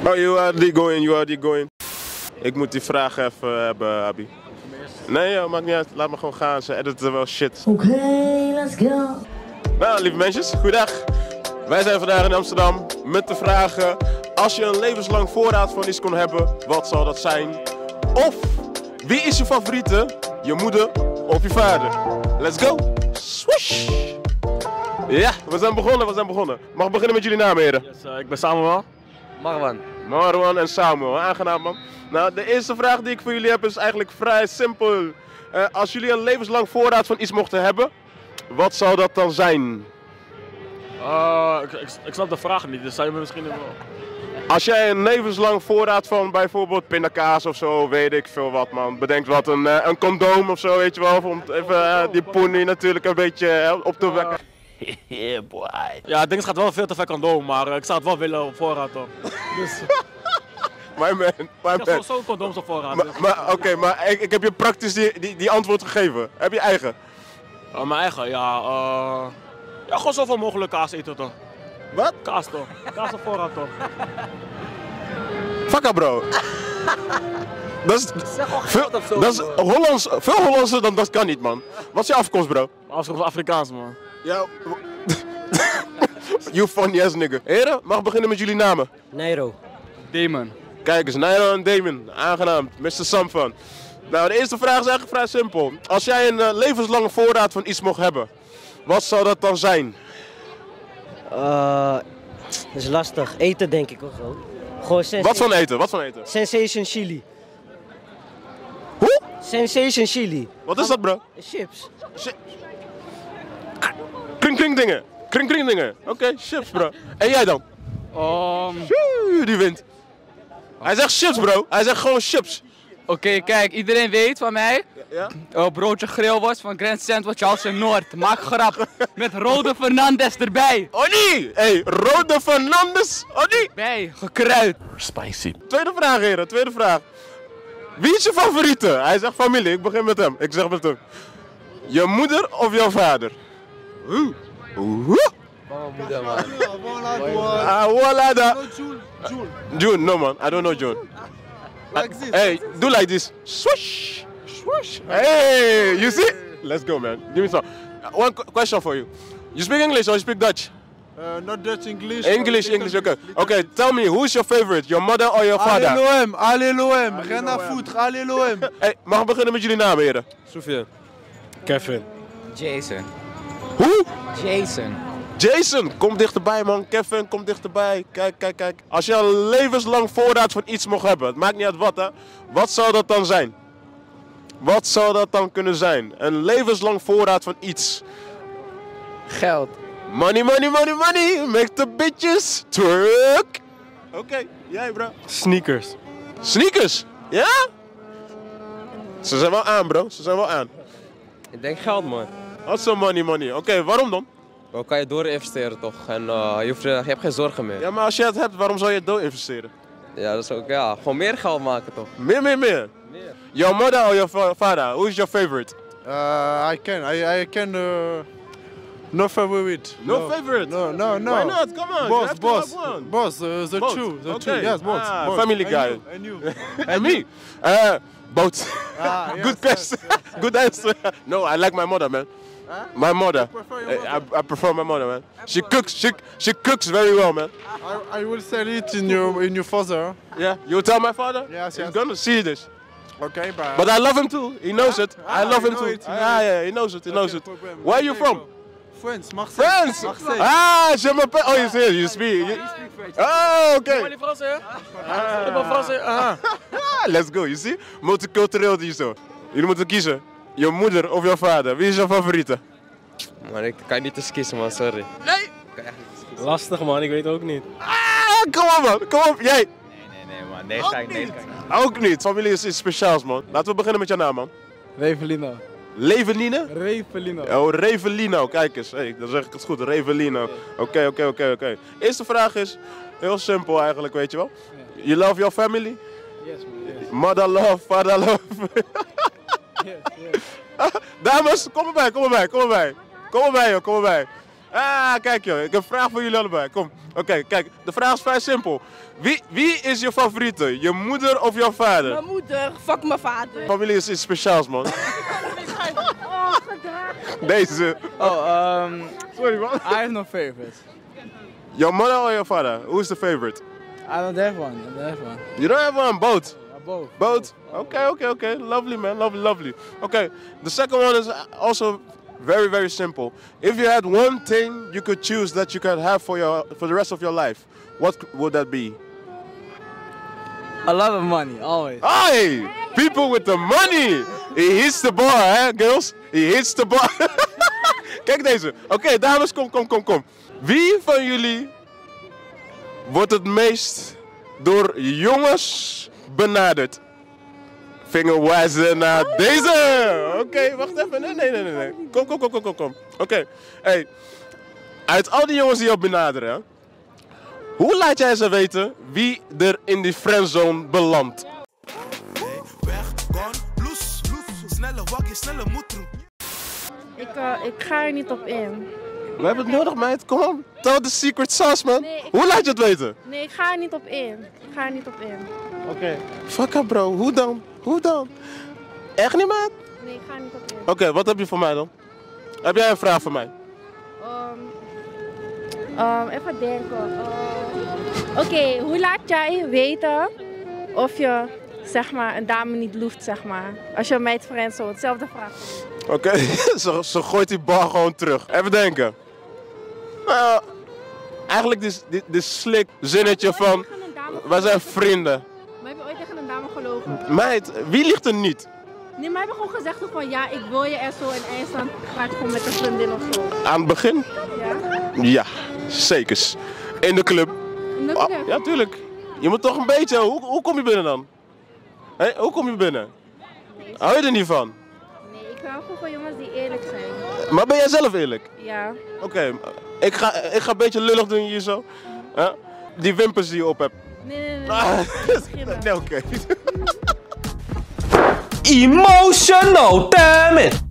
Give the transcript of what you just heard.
Oh, you are die going. Ik moet die vraag even hebben, Abi. Nee, joh, maakt niet uit. Laat me gewoon gaan. Ze editen wel shit. Oké, let's go. Nou, lieve mensen, goeiedag. Wij zijn vandaag in Amsterdam met de vragen: als je een levenslang voorraad van iets kon hebben, wat zou dat zijn? Of wie is je favoriete? Je moeder of je vader? Let's go! Swoosh! Ja, we zijn begonnen. Mag ik beginnen met jullie namen, heren? Yes, ik ben Samuel. Marwan. Marwan en Samuel, aangenaam man. Nou, de eerste vraag die ik voor jullie heb is eigenlijk vrij simpel. Als jullie een levenslang voorraad van iets mochten hebben, wat zou dat dan zijn? Ik snap de vraag niet, dus zou je me misschien even... Als jij een levenslang voorraad van bijvoorbeeld pindakaas of zo, weet ik veel wat man. Bedenk wat, een condoom of zo, weet je wel. Om even die poenie natuurlijk een beetje op te wekken. Yeah boy. Ja, ik denk het gaat wel veel te ver condoom, maar ik zou het wel willen op voorraad toch. Dus... My man. Ik heb zo'n condooms op voorraad. Oké, maar ik heb je praktisch die antwoord gegeven. Heb je eigen? Mijn eigen, ja. Ja, gewoon zoveel mogelijk kaas eten toch. Wat? Kaas toch. Kaas op voorraad toch. Fakka bro. Dat is veel Hollandser dan dat kan niet man. Wat is je afkomst bro? Afkomst Afrikaans man. Ja. You funny ass nigga. Heren, mag beginnen met jullie namen? Nairo. Damon. Kijk eens, Nairo en Damon. Aangenaam, Mr. Samfan. Nou, de eerste vraag is eigenlijk vrij simpel. Als jij een levenslange voorraad van iets mocht hebben, wat zou dat dan zijn? Dat is lastig. Eten denk ik of zo. Gewoon Wat van eten? Wat van eten? Sensation chili. Hoe? Sensation chili. Wat is dat bro? Chips. Kring dingen. Kring dingen. Oké, chips bro. En jij dan? Die wint. Hij zegt chips bro. Hij zegt gewoon chips. Oké, kijk, iedereen weet van mij. Ja? Broodje grillworst van Grand Sandwich House in Noord. Maak grap. Met Rode Fernandez erbij. Oh nee! Hey, Rode Fernandez. Oh nee! Bij, gekruid. Spicy. Tweede vraag heren, tweede vraag. Wie is je favoriete? Hij zegt familie, ik begin met hem. Ik zeg met hem. Je moeder of jouw vader? Oeh. Moeder man. Voilà da. June, no man, I don't know June. Like this. Hey, do like this. Swoosh. Swoosh. Hey, you see? Let's go man. Give me some. One question for you. You speak English or you speak Dutch? Not Dutch, English. English, okay. Okay, tell me, who's your favorite? Your mother or your father? Alléluem. Rien à foutre, alléluem. Hey, mag ik beginnen met jullie namen heren? Sofian. Kevin. Jason. Hoe? Jason. Jason, kom dichterbij man. Kevin, kom dichterbij. Kijk. Als je een levenslang voorraad van iets mocht hebben, het maakt niet uit wat hè. Wat zou dat dan zijn? Wat zou dat dan kunnen zijn? Een levenslang voorraad van iets. Geld. Money. Make the bitches twerk. Oké, jij bro. Sneakers. Sneakers? Ja? Ze zijn wel aan bro, ze zijn wel aan. Ik denk geld man. Wat zo money. Oké, waarom dan? Dan kan je door investeren toch en je hebt geen zorgen meer. Ja, maar als je het hebt, waarom zou je het door investeren? Ja, dat is ook, ja, gewoon meer geld maken toch. Meer. Your mother or your father? Who is your favorite? I can. No favorite. No favorite? No. Why not? Come on. you have to have one. Boss. The Both. two. Okay. Yes, boss. Ah, boss. family guy. And you. And me? Both. Yes, Good question. Good answer. No, I like my mother, man. Huh? My mother. You prefer your mother? I prefer my mother, man. She cooks very well, man. I will sell it in your father. Yeah. You tell my father? Yes. He's gonna see this. Okay, But I love him too. He knows it. I love him you know too. it, you know Yeah, he knows it. He knows it. problem. Where are you Okay, from? bro. France, Marseille. France. Marseille. Ah, je m'appelle. Oh, you see, you speak. Oh, okay. Ben je Frans hè? Ik ben Frans hè? Let's go, you see? Multicultureel die zo. Jullie moeten kiezen. Je moeder of jouw vader. Wie is jouw favoriete? Maar ik kan niet eens kiezen man, sorry. Nee! Lastig man, ik weet ook niet. Kom op man, kom op. Jij. Nee man, nee ga ik niet. Ook niet. Familie is iets speciaals man. Laten we beginnen met jouw naam man. Revelino. Levenine? Revelino. Oh, Revelino. Kijk eens. Hey, dan zeg ik het goed. Revelino. Oké. Eerste vraag is heel simpel eigenlijk, weet je wel. You love your family? Yes man, yes. Mother love, father love. Yes. Dames, kom erbij. Kom erbij joh. Ah, kijk joh, ik heb een vraag voor jullie allebei. Kom, oké, kijk, de vraag is vrij simpel. Wie is je favoriete? Je moeder of jouw vader? Mijn moeder, fuck mijn vader. Familie is iets speciaals, man. Deze. Sorry, man. I have no favorite. Your mother or your father? Who is the favorite? I don't have one. You don't have one, both. Both. Both? Okay. Lovely, man. Lovely. Okay, the second one is also very, very simple. If you had one thing you could choose that you could have for the rest of your life, what would that be? A lot of money, always. Hey, people with the money. He hits the bar, hè, girls? He hits the bar. Kijk deze. Oké, dames, kom. Wie van jullie wordt het meest door jongens benaderd? Vingerwijzen naar deze. Oké, wacht even. Nee. Kom. Oké, hey. Uit al die jongens die jou benaderen, hè, hoe laat jij ze weten wie er in die friendzone belandt? Ik ga er niet op in. We hebben het nodig, meid. Kom op. Tell the secret sauce, man. Nee, hoe laat je het weten? Nee, ik ga er niet op in. Oké. Fuck up, bro. Hoe dan? Echt niet, man? Nee, ik ga er niet op in. Oké, wat heb je voor mij dan? Heb jij een vraag voor mij? Even denken. Oké, hoe laat jij weten of je, zeg maar, een dame niet loeft, zeg maar? Als je een meid friendzone, hetzelfde vraag. Oké, ze gooit die bal gewoon terug. Even denken. Nou, eigenlijk dit slik zinnetje van, wij zijn vrienden. Maar heb je ooit tegen een dame gelogen? Meid, wie ligt er niet? Nee, maar heb je gewoon gezegd van ja, ik wil je er zo en eindstand ga je gewoon met een vriendin of zo? Aan het begin? Ja. Ja, zekers. In de club. In de club? Ja, tuurlijk. Je moet toch een beetje, hoe kom je binnen dan? Hé, hoe kom je binnen? Hou je er niet van? Nee, ik hou gewoon van jongens die eerlijk zijn. Maar ben jij zelf eerlijk? Ja. Oké, ik ga een beetje lullig doen hier zo. Die wimpers die je op hebt. Nee. Nee, oké. Emotional, damn it!